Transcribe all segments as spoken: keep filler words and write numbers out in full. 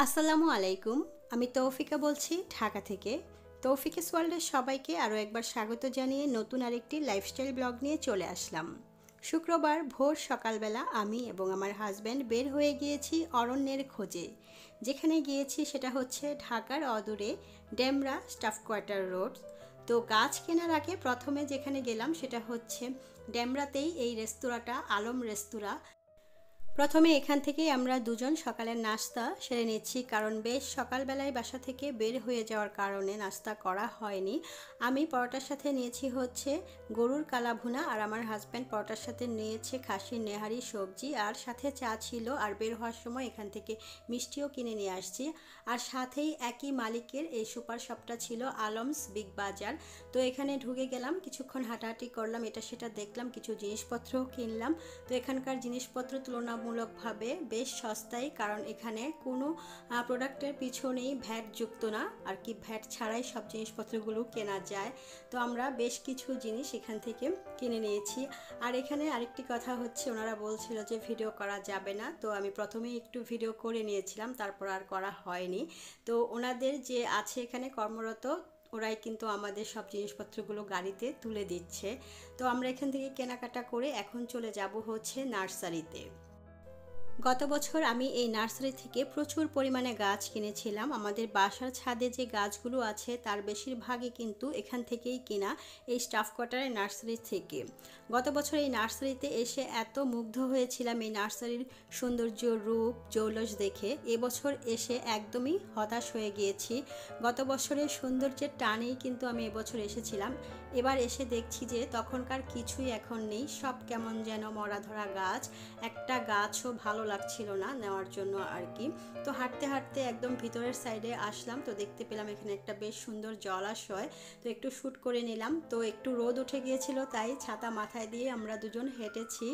আসসালামু আলাইকুম। আমি তৌফিকা বলছি ঢাকা থেকে। তৌফিকা ওয়ার্ল্ডের সবাইকে আরও একবার স্বাগত জানিয়ে নতুন আরেকটি লাইফস্টাইল ব্লগ নিয়ে চলে আসলাম। শুক্রবার ভোর সকালবেলা আমি এবং আমার হাজব্যান্ড বের হয়ে গিয়েছি অরণ্যের খোঁজে। যেখানে গিয়েছি সেটা হচ্ছে ঢাকার অদূরে ডেমরা স্টাফ কোয়ার্টার রোড। তো গাছ কেনার আগে প্রথমে যেখানে গেলাম সেটা হচ্ছে ডেমরাতেই এই রেস্তোরাঁটা, আলম রেস্তোরাঁ। প্রথমে এখান থেকেই আমরা দুজন সকালের নাস্তা সেরে নিচ্ছি, কারণ বেশ সকালবেলায় বাসা থেকে বের হয়ে যাওয়ার কারণে নাস্তা করা হয়নি। আমি পরোটার সাথে নিয়েছি হচ্ছে গরুর কালা ভুনা, আর আমার হাজব্যান্ড পরোটার সাথে নিয়েছে খাসির নেহারি সবজি, আর সাথে চা ছিল। আর বের হওয়ার সময় এখান থেকে মিষ্টিও কিনে নিয়ে আসছি। আর সাথেই একই মালিকের এই সুপার শপটা ছিল, আলমস বিগ বাজার। তো এখানে ঢুকে গেলাম, কিছুক্ষণ হাঁটাহাঁটি করলাম, এটা সেটা দেখলাম, কিছু জিনিসপত্রও কিনলাম। তো এখানকার জিনিসপত্র তুলনা মূলকভাবে বেশ সস্তায়, কারণ এখানে কোনো প্রোডাক্টের পিছনেই ভ্যাট যুক্ত না, আর কি ভ্যাট ছাড়াই সব জিনিসপত্রগুলো কেনা যায়। তো আমরা বেশ কিছু জিনিস এখান থেকে কিনে নিয়েছি। আর এখানে আরেকটি কথা হচ্ছে, ওনারা বলছিল যে ভিডিও করা যাবে না, তো আমি প্রথমেই একটু ভিডিও করে নিয়েছিলাম, তারপর আর করা হয়নি। তো ওনাদের যে আছে এখানে কর্মরত, ওরাই কিন্তু আমাদের সব জিনিসপত্রগুলো গাড়িতে তুলে দিচ্ছে। তো আমরা এখান থেকে কেনাকাটা করে এখন চলে যাব হচ্ছে নার্সারিতে। গত বছর আমি এই নার্সারি থেকে প্রচুর পরিমাণে গাছ কিনেছিলাম। আমাদের বাসার ছাদে যে গাছগুলো আছে তার বেশিরভাগই কিন্তু এখান থেকেই কিনা, এই স্টাফ কোয়ার্টারের নার্সারি থেকে। গত বছর এই নার্সারিতে এসে এত মুগ্ধ হয়েছিলাম এই নার্সারির সৌন্দর্য, রূপ, জৌলস দেখে। এবছর এসে একদমই হতাশ হয়ে গিয়েছি। গত বছরের সৌন্দর্যের টানেই কিন্তু আমি এবছর এসেছিলাম। এবার এসে দেখছি যে তখনকার কিছুই এখন নেই, সব কেমন যেন মরা ধরা গাছ, একটা গাছও ভালো লাগছিল না নেওয়ার জন্য আর কি। তো হাঁটতে হাঁটতে একদম ভিতরের সাইডে আসলাম, তো দেখতে পেলাম এখানে একটা বেশ সুন্দর জলাশয়। তো একটু শ্যুট করে নিলাম। তো একটু রোদ উঠে গিয়েছিল, তাই ছাতা মাথায় দিয়ে আমরা দুজন হেঁটেছি।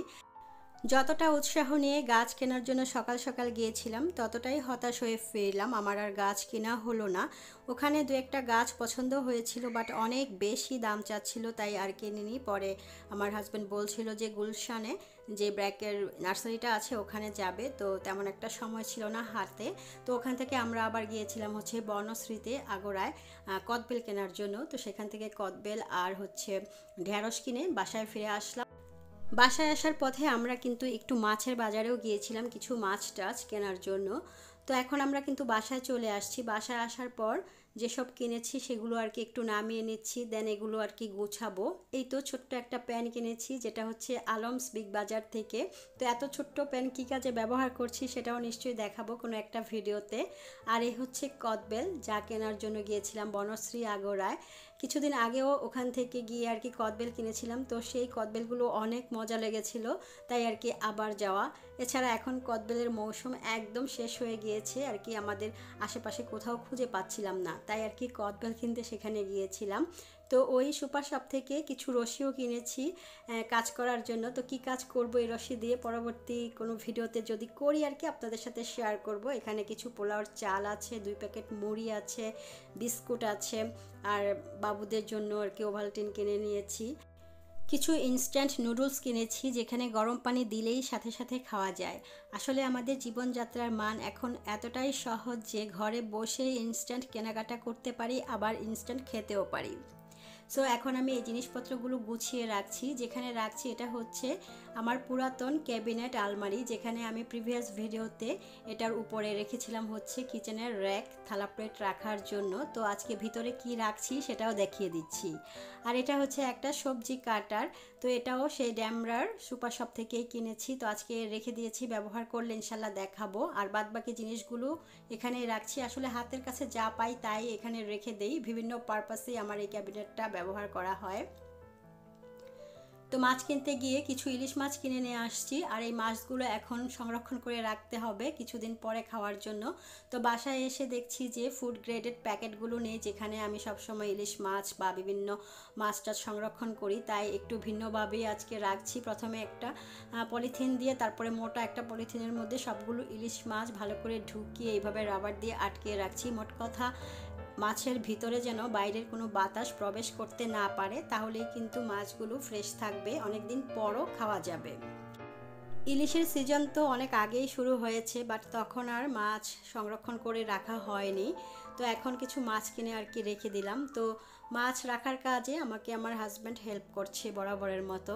যতটা উৎসাহ নিয়ে গাছ কেনার জন্য সকাল সকাল গিয়েছিলাম, ততটাই হতাশ হয়ে ফিরলাম। আমার আর গাছ কেনা হলো না। ওখানে দু একটা গাছ পছন্দ হয়েছিল, বাট অনেক বেশি দাম চাচ্ছিল, তাই আর কিনিনি। পরে আমার হাজব্যান্ড বলছিল যে গুলশানে যে ব্র্যাকের নার্সারিটা আছে ওখানে যাবে, তো তেমন একটা সময় ছিল না হাতে। তো ওখান থেকে আমরা আবার গিয়েছিলাম হচ্ছে বর্ণশ্রীতে আগোড়ায় কদবেল কেনার জন্য। তো সেখান থেকে কদবেল আর হচ্ছে ঢেঁড়স কিনে বাসায় ফিরে আসলাম। বাসায় আসার পথে আমরা কিন্তু একটু মাছের বাজারেও গিয়েছিলাম কিছু মাছ টাছ কেনার জন্য। তো এখন আমরা কিন্তু বাসায় চলে আসছি। বাসায় আসার পর যেসব কিনেছি সেগুলো আর কি একটু নামিয়ে নিচ্ছি, দেন এগুলো আর কি গুছাবো। এই তো ছোট্ট একটা প্যান কিনেছি, যেটা হচ্ছে আলমস বিগ বাজার থেকে। তো এত ছোট্ট প্যান কী কাজে ব্যবহার করছি সেটাও নিশ্চয়ই দেখাবো কোনো একটা ভিডিওতে। আর এই হচ্ছে কদবেল, যা কেনার জন্য গিয়েছিলাম বনশ্রী আগোড়ায়। কিছুদিন আগেও ওখান থেকে গিয়ে আর কি কদবেল কিনেছিলাম, তো সেই কদবেলগুলো অনেক মজা লেগেছিল, তাই আর কি আবার যাওয়া। এছাড়া এখন কদবেলের মৌসুম একদম শেষ হয়ে গিয়েছে আর কি, আমাদের আশেপাশে কোথাও খুঁজে পাচ্ছিলাম না, তাই আর কি কদবেল কিনতে সেখানে গিয়েছিলাম। তো ওই সুপার শপ থেকে কিছু রশিও কিনেছি কাজ করার জন্য। তো কি কাজ করব এই রশি দিয়ে পরবর্তী কোনো ভিডিওতে যদি করি আর কি আপনাদের সাথে শেয়ার করব। এখানে কিছু পোলাওর চাল আছে, দুই প্যাকেট মুড়ি আছে, বিস্কুট আছে, আর বাবুদের জন্য আর কি ওভালটিন কিনে নিয়েছি। কিছু ইনস্ট্যান্ট নুডলস কিনেছি, যেখানে গরম পানি দিলেই সাথে সাথে খাওয়া যায়। আসলে আমাদের জীবনযাত্রার মান এখন এতটাই সহজ যে ঘরে বসে ইনস্ট্যান্ট কেনাকাটা করতে পারি, আবার ইনস্ট্যান্ট খেতেও পারি। সো এখন আমি এই জিনিসপত্রগুলো গুছিয়ে রাখছি। যেখানে রাখছি এটা হচ্ছে আমার পুরাতন ক্যাবিনেট আলমারি, যেখানে আমি প্রিভিয়াস ভিডিওতে এটার উপরে রেখেছিলাম হচ্ছে কিচেনের র্যাক, থালা প্লেট রাখার জন্য। তো আজকে ভিতরে কি রাখছি সেটাও দেখিয়ে দিচ্ছি। আর এটা হচ্ছে একটা সবজি কাটার, তো এটাও সেই ড্যামরার সুপার শপ থেকেই কিনেছি। তো আজকে রেখে দিয়েছি, ব্যবহার করলে ইনশাল্লাহ দেখাবো। আর বাদ বাকি জিনিসগুলো এখানে রাখছি। আসলে হাতের কাছে যা পাই তাই এখানে রেখে দেই, বিভিন্ন পারপাসে আমার এই ক্যাবিনেটটা ব্যবহার করা হয়। তো মাছ কিনতে গিয়ে কিছু ইলিশ মাছ কিনে নিয়ে আসছি, আর এই মাছগুলো এখন সংরক্ষণ করে রাখতে হবে কিছুদিন পরে খাওয়ার জন্য। তো বাসায় এসে দেখছি যে ফুড গ্রেডেড প্যাকেটগুলো নেই, যেখানে আমি সবসময় ইলিশ মাছ বা বিভিন্ন মাছ টাছ সংরক্ষণ করি, তাই একটু ভিন্নভাবেই আজকে রাখছি। প্রথমে একটা পলিথিন দিয়ে, তারপরে মোটা একটা পলিথিনের মধ্যে সবগুলো ইলিশ মাছ ভালো করে ঢুকিয়ে এইভাবে রাবার দিয়ে আটকে রাখছি। মোট কথা মাছের ভিতরে যেন বাইরের কোনো বাতাস প্রবেশ করতে না পারে, তাহলেই কিন্তু মাছগুলো ফ্রেশ থাকবে, অনেক দিন পরও খাওয়া যাবে। ইলিশের সিজন তো অনেক আগেই শুরু হয়েছে, বাট তখন আর মাছ সংরক্ষণ করে রাখা হয়নি। তো এখন কিছু মাছ কিনে আর কি রেখে দিলাম। তো মাছ রাখার কাজে আমাকে আমার হাজব্যান্ড হেল্প করছে বরাবরের মতো।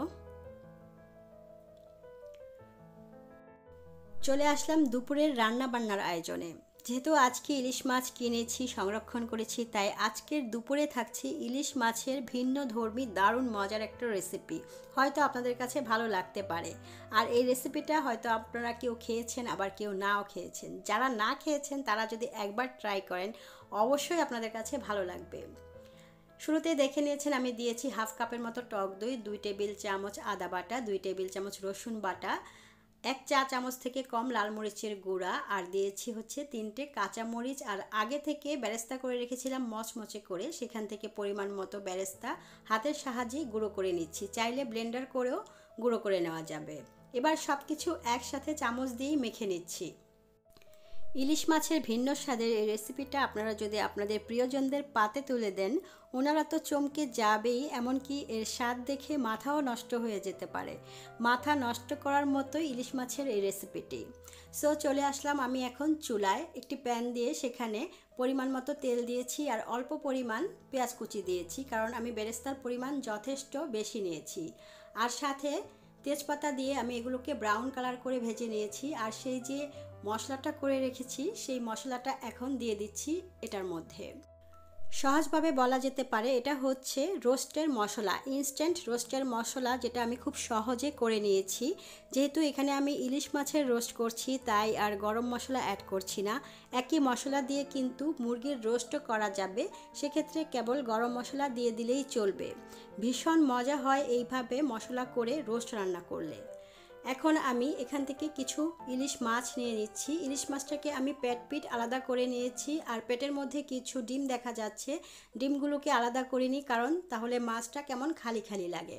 চলে আসলাম দুপুরের রান্না বান্নার আয়োজনে। যেহেতু আজকে ইলিশ মাছ কিনেছি, সংরক্ষণ করেছি, তাই আজকের দুপুরে থাকছে ইলিশ মাছের ভিন্ন ধর্মী দারুণ মজার একটা রেসিপি। হয়তো আপনাদের কাছে ভালো লাগতে পারে। আর এই রেসিপিটা হয়তো আপনারা কেউ খেয়েছেন, আবার কেউ নাও খেয়েছেন। যারা না খেয়েছেন তারা যদি একবার ট্রাই করেন, অবশ্যই আপনাদের কাছে ভালো লাগবে। শুরুতে দেখে নিয়েছেন আমি দিয়েছি হাফ কাপের মতো টক দই, দুই টেবিল চামচ আদা বাটা, দুই টেবিল চামচ রসুন বাটা, এক চা চামচ থেকে কম লাল মরিচের গুঁড়া, আর দিয়েছি হচ্ছে তিনটে কাঁচা মরিচ। আর আগে থেকে বেরেস্তা করে রেখেছিলাম মচমচে করে, সেখান থেকে পরিমাণ মতো বেরেস্তা হাতের সাহায্যে গুঁড়ো করে নিচ্ছি। চাইলে ব্লেন্ডার করেও গুঁড়ো করে নেওয়া যাবে। এবার সব কিছু একসাথে চামচ দিয়েই মেখে নিচ্ছি। ইলিশ মাছের ভিন্ন স্বাদের এই রেসিপিটা আপনারা যদি আপনাদের প্রিয়জনদের পাতে তুলে দেন, ওনারা তো চমকে যাবেই, এমনকি এর স্বাদ দেখে মাথাও নষ্ট হয়ে যেতে পারে। মাথা নষ্ট করার মতো ইলিশ মাছের এই রেসিপিটি। সো চলে আসলাম আমি এখন চুলায়। একটি প্যান দিয়ে সেখানে পরিমাণ মতো তেল দিয়েছি আর অল্প পরিমাণ পেঁয়াজ কুচি দিয়েছি, কারণ আমি বেরেস্তার পরিমাণ যথেষ্ট বেশি নিয়েছি। আর সাথে তেজপাতা দিয়ে আমি এগুলোকে ব্রাউন কালার করে ভেজে নিয়েছি। আর সেই যে মশলাটা করে রেখেছি, সেই মশলাটা এখন দিয়ে দিচ্ছি এটার মধ্যে। সহজভাবে বলা যেতে পারে এটা হচ্ছে রোস্টের মশলা, ইনস্ট্যান্ট রোস্টের মশলা, যেটা আমি খুব সহজে করে নিয়েছি। যেহেতু এখানে আমি ইলিশ মাছের রোস্ট করছি, তাই আর গরম মশলা অ্যাড করছি না। একই মশলা দিয়ে কিন্তু মুরগির রোস্টও করা যাবে, সেক্ষেত্রে কেবল গরম মশলা দিয়ে দিলেই চলবে। ভীষণ মজা হয় এইভাবে মশলা করে রোস্ট রান্না করলে। এখন আমি এখান থেকে কিছু ইলিশ মাছ নিয়ে নিচ্ছি। ইলিশ মাছটাকে আমি পেট পিট আলাদা করে নিয়েছি, আর পেটের মধ্যে কিছু ডিম দেখা যাচ্ছে। ডিমগুলোকে আলাদা করিনি, কারণ তাহলে মাছটা কেমন খালি খালি লাগে।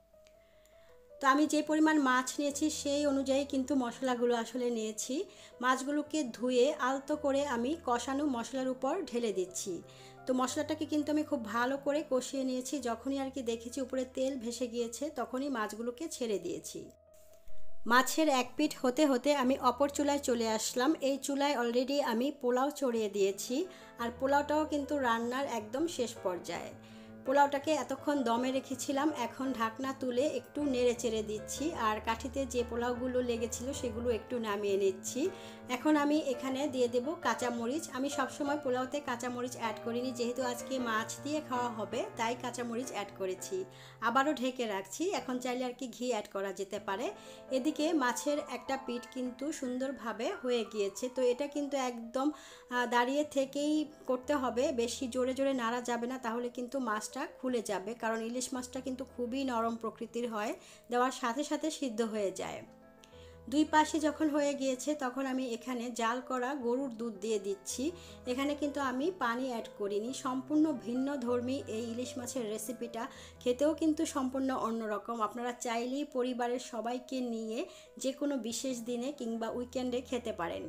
তো আমি যে পরিমাণ মাছ নিয়েছি সেই অনুযায়ী কিন্তু মশলাগুলো আসলে নিয়েছি। মাছগুলোকে ধুয়ে আলতো করে আমি কষানো মশলার উপর ঢেলে দিচ্ছি। তো মশলাটাকে কিন্তু আমি খুব ভালো করে কষিয়ে নিয়েছি। যখনই আর কি দেখেছি উপরে তেল ভেসে গিয়েছে, তখনই মাছগুলোকে ছেড়ে দিয়েছি। মাছের এক পিঠ হতে হতে আমি অপর চুলায় চলে আসলাম। এই চুলায় অলরেডি আমি পোলাও চড়িয়ে দিয়েছি, আর পোলাওটাও কিন্তু রান্নার একদম শেষ পর্যায়ে। পোলাওটাকে এতক্ষণ দমে রেখেছিলাম, এখন ঢাকনা তুলে একটু নেড়ে চেড়ে দিচ্ছি, আর কাঠিতে যে পোলাওগুলো লেগেছিল সেগুলো একটু নামিয়ে নিচ্ছি। এখন আমি এখানে দিয়ে দেব কাঁচামরিচ। আমি সবসময় পোলাওতে কাঁচামরিচ অ্যাড করিনি, যেহেতু আজকে মাছ দিয়ে খাওয়া হবে তাই কাঁচামরিচ অ্যাড করেছি। আবারও ঢেকে রাখছি। এখন চাইলে আর কি ঘি অ্যাড করা যেতে পারে। এদিকে মাছের একটা পিঠ কিন্তু সুন্দরভাবে হয়ে গিয়েছে। তো এটা কিন্তু একদম দাঁড়িয়ে থেকেই করতে হবে, বেশি জোরে জোরে নাড়া যাবে না, তাহলে কিন্তু মাছটা খুলে যাবে। কারণ ইলিশ মাছটা কিন্তু খুবই নরম প্রকৃতির হয়, দেওয়ার সাথে সাথে সিদ্ধ হয়ে যায়। দুই পাশে যখন হয়ে গিয়েছে, তখন আমি এখানে জাল করা গরুর দুধ দিয়ে দিচ্ছি। এখানে কিন্তু আমি পানি অ্যাড করিনি। সম্পূর্ণ ভিন্ন ধর্মী এই ইলিশ মাছের রেসিপিটা, খেতেও কিন্তু সম্পূর্ণ অন্যরকম। আপনারা চাইলেই পরিবারের সবাইকে নিয়ে যে কোনো বিশেষ দিনে কিংবা উইকেন্ডে খেতে পারেন।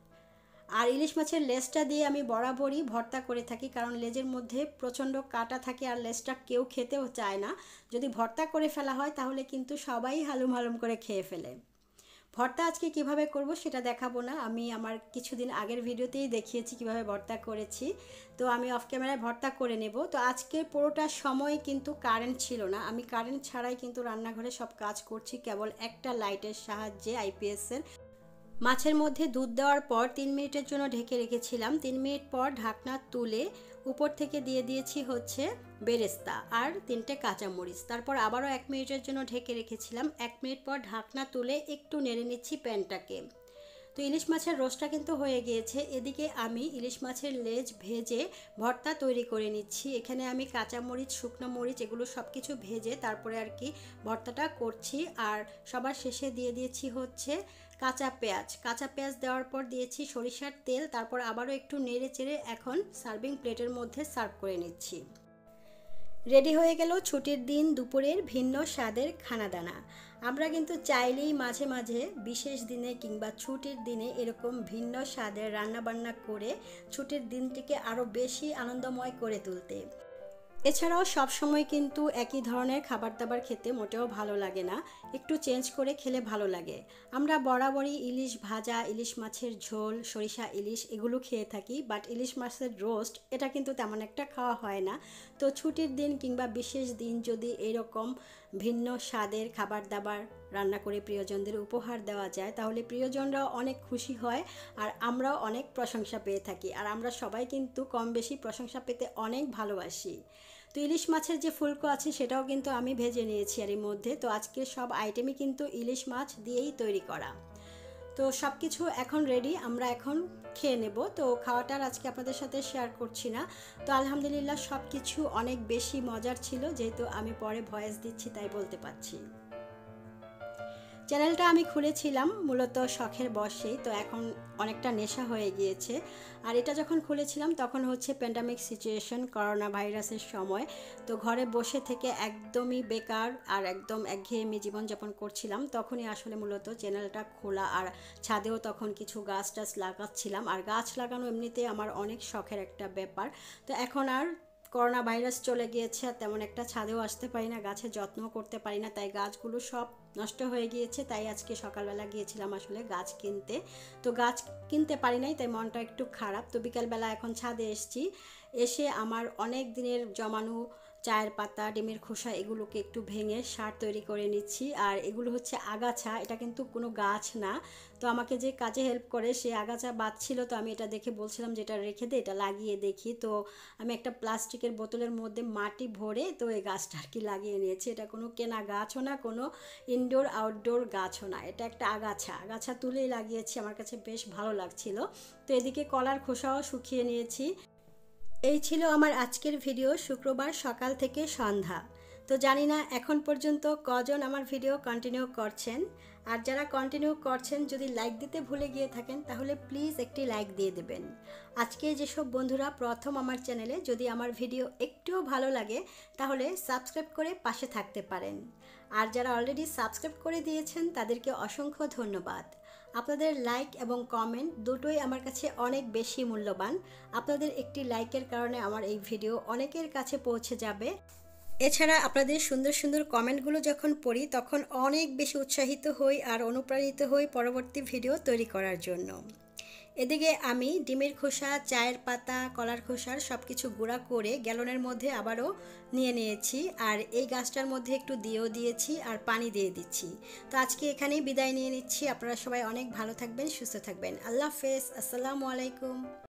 আর ইলিশ মাছের লেজটা দিয়ে আমি বরাবরই ভর্তা করে থাকি, কারণ লেজের মধ্যে প্রচণ্ড কাঁটা থাকে আর লেজটা কেউ খেতেও চায় না। যদি ভর্তা করে ফেলা হয় তাহলে কিন্তু সবাই হালুম হালুম করে খেয়ে ফেলে। ভর্তা আজকে কিভাবে করব সেটা দেখাবো না, আমি আমার কিছুদিন আগের ভিডিওতেই দেখিয়েছি কিভাবে ভর্তা করেছি। তো আমি অফ ক্যামেরায় ভর্তা করে নেব। তো আজকের পুরোটা সময় কিন্তু কারেন্ট ছিল না, আমি কারেন্ট ছাড়াই কিন্তু রান্নাঘরে সব কাজ করছি, কেবল একটা লাইটের সাহায্যে আইপিএসের। মাছের মধ্যে দুধ দেওয়ার পর তিন মিনিটের জন্য ঢেকে রেখেছিলাম। তিন মিনিট পর ঢাকনা তুলে উপর থেকে দিয়ে দিয়েছি হচ্ছে বেরেস্তা আর তিনটে কাঁচামরিচ। তারপর আবারও এক মিনিটের জন্য ঢেকে রেখেছিলাম। এক মিনিট পর ঢাকনা তুলে একটু নেড়ে নিচ্ছি প্যানটাকে। তো ইলিশ মাছের রোস্টটা কিন্তু হয়ে গিয়েছে। এদিকে আমি ইলিশ মাছের লেজ ভেজে ভর্তা তৈরি করে নিচ্ছি। এখানে আমি কাঁচামরিচ, শুকনো মরিচ এগুলো সব কিছু ভেজে তারপরে আর কি ভর্তাটা করছি। আর সবার শেষে দিয়ে দিয়েছি হচ্ছে কাঁচা পেঁয়াজ। কাঁচা পেঁয়াজ দেওয়ার পর দিয়েছি সরিষার তেল। তারপর আবারও একটু নেড়ে চেড়ে এখন সার্ভিং প্লেটের মধ্যে সার্ভ করে নিচ্ছি। রেডি হয়ে গেল ছুটির দিন দুপুরের ভিন্ন স্বাদের খানাদানা। আমরা কিন্তু চাইলেই মাঝে মাঝে বিশেষ দিনে কিংবা ছুটির দিনে এরকম ভিন্ন স্বাদের রান্নাবান্না করে ছুটির দিনটিকে আরও বেশি আনন্দময় করে তুলতে। এছাড়াও সব সময় কিন্তু একই ধরনের খাবার দাবার খেতে মোটেও ভালো লাগে না, একটু চেঞ্জ করে খেলে ভালো লাগে। আমরা বরাবরই ইলিশ ভাজা, ইলিশ মাছের ঝোল, সরিষা ইলিশ এগুলো খেয়ে থাকি, বাট ইলিশ মাছের রোস্ট এটা কিন্তু তেমন একটা খাওয়া হয় না। তো ছুটির দিন কিংবা বিশেষ দিন যদি এরকম ভিন্ন স্বাদের খাবার দাবার রান্না করে প্রিয়জনদের উপহার দেওয়া যায় তাহলে প্রিয়জনরাও অনেক খুশি হয় আর আমরাও অনেক প্রশংসা পেয়ে থাকি। আর আমরা সবাই কিন্তু কম বেশি প্রশংসা পেতে অনেক ভালোবাসি। তো ইলিশ মাছের যে ফুলকো আছে সেটাও কিন্তু আমি ভেজে নিয়েছি এর মধ্যে। তো আজকে সব আইটেমই কিন্তু ইলিশ মাছ দিয়েই তৈরি করা। তো সব কিছু এখন রেডি, আমরা এখন খেয়ে নেব। তো খাওয়াটার আজকে আপনাদের সাথে শেয়ার করছি না। তো আলহামদুলিল্লাহ সব কিছু অনেক বেশি মজার ছিল, যেহেতু আমি পরে ভয়েস দিচ্ছি তাই বলতে পারছি। চ্যানেলটা আমি খুলেছিলাম মূলত শখের বশেই, তো এখন অনেকটা নেশা হয়ে গিয়েছে। আর এটা যখন খুলেছিলাম তখন হচ্ছে প্যান্ডামিক সিচুয়েশন, করোনা ভাইরাসের সময়। তো ঘরে বসে থেকে একদমই বেকার আর একদম একঘেয়েমি জীবনযাপন করছিলাম, তখনই আসলে মূলত চ্যানেলটা খোলা। আর ছাদেও তখন কিছু গাছ টাছ লাগাচ্ছিলাম, আর গাছ লাগানো এমনিতে আমার অনেক শখের একটা ব্যাপার। তো এখন আর করোনা ভাইরাস চলে গিয়েছে আর তেমন একটা ছাদেও আসতে পারি না, গাছের যত্নও করতে পারি না, তাই গাছগুলো সব নষ্ট হয়ে গিয়েছে। তাই আজকে সকালবেলা গিয়েছিলাম আসলে গাছ কিনতে, তো গাছ কিনতে পারি নাই, তাই মনটা একটু খারাপ। তো বিকালবেলা এখন ছাদে এসেছি, এসে আমার অনেক দিনের জমানো চায়ের পাতা, ডিমের খোসা এগুলোকে একটু ভেঙে সার তৈরি করে নিচ্ছি। আর এগুলো হচ্ছে আগাছা, এটা কিন্তু কোনো গাছ না। তো আমাকে যে কাজে হেল্প করে সে আগাছা বাঁধছিল, তো আমি এটা দেখে বলছিলাম যে এটা রেখে দে, এটা লাগিয়ে দেখি। তো আমি একটা প্লাস্টিকের বোতলের মধ্যে মাটি ভরে তো এই গাছটা আর কি লাগিয়ে নিয়েছি। এটা কোনো কেনা গাছও না, কোনো ইনডোর আউটডোর গাছও না, এটা একটা আগাছা। আগাছা তুলেই লাগিয়েছি, আমার কাছে বেশ ভালো লাগছিল। তো এদিকে কলার খোসাও শুকিয়ে নিয়েছি। এই ছিল আমার আজকের ভিডিও, শুক্রবার সকাল থেকে সন্ধ্যা। তো জানি না এখন পর্যন্ত কজন আমার ভিডিও কন্টিনিউ করছেন। আর যারা কন্টিনিউ করছেন যদি লাইক দিতে ভুলে গিয়ে থাকেন তাহলে প্লিজ একটি লাইক দিয়ে দেবেন। আজকে যেসব বন্ধুরা প্রথম আমার চ্যানেলে, যদি আমার ভিডিও একটুও ভালো লাগে তাহলে সাবস্ক্রাইব করে পাশে থাকতে পারেন। আর যারা অলরেডি সাবস্ক্রাইব করে দিয়েছেন তাদেরকে অসংখ্য ধন্যবাদ। আপনাদের লাইক এবং কমেন্ট দুটোই আমার কাছে অনেক বেশি মূল্যবান। আপনাদের একটি লাইকের কারণে আমার এই ভিডিও অনেকের কাছে পৌঁছে যাবে। এছাড়া আপনাদের সুন্দর সুন্দর কমেন্টগুলো যখন পড়ি তখন অনেক বেশি উৎসাহিত হই আর অনুপ্রাণিত হই পরবর্তী ভিডিও তৈরি করার জন্য। এদিকে আমি ডিমের খোসা, চায়ের পাতা, কলার খোসার সব কিছু গুঁড়া করে গ্যালনের মধ্যে আবারও নিয়ে নিয়েছি। আর এই গাছটার মধ্যে একটু দিয়েও দিয়েছি আর পানি দিয়ে দিচ্ছি। তো আজকে এখানেই বিদায় নিয়ে নিচ্ছি। আপনারা সবাই অনেক ভালো থাকবেন, সুস্থ থাকবেন। আল্লাহ হাফেজ, আসসালামু আলাইকুম।